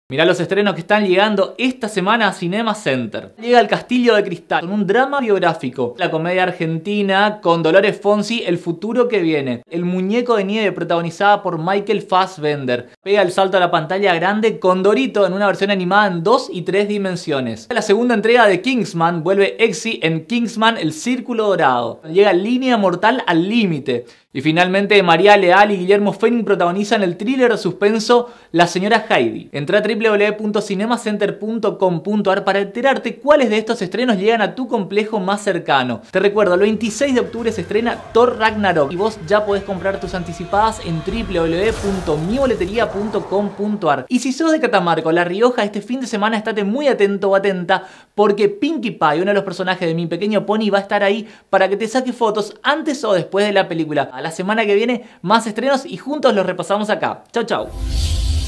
Mirá los estrenos que están llegando esta semana a Cinema Center. Llega El Castillo de Cristal, con un drama biográfico. La comedia argentina con Dolores Fonzi, El futuro que viene. El muñeco de nieve, protagonizada por Michael Fassbender. Pega el salto a la pantalla grande con Dorito en una versión animada en 2 y 3 dimensiones. La segunda entrega de Kingsman vuelve Exy en Kingsman El Círculo Dorado. Llega Línea Mortal al Límite. Y finalmente María Leal y Guillermo Fenning protagonizan el thriller de suspenso La señora Heidi. Entra a www.cinemacenter.com.ar para enterarte cuáles de estos estrenos llegan a tu complejo más cercano. Te recuerdo, el 26 de octubre se estrena Thor Ragnarok y vos ya podés comprar tus anticipadas en www.miboleteria.com.ar. Y si sos de Catamarca o La Rioja, este fin de semana estate muy atento o atenta porque Pinkie Pie, uno de los personajes de Mi Pequeño Pony, va a estar ahí para que te saque fotos antes o después de la película. A la semana que viene más estrenos y juntos los repasamos acá. Chau chau.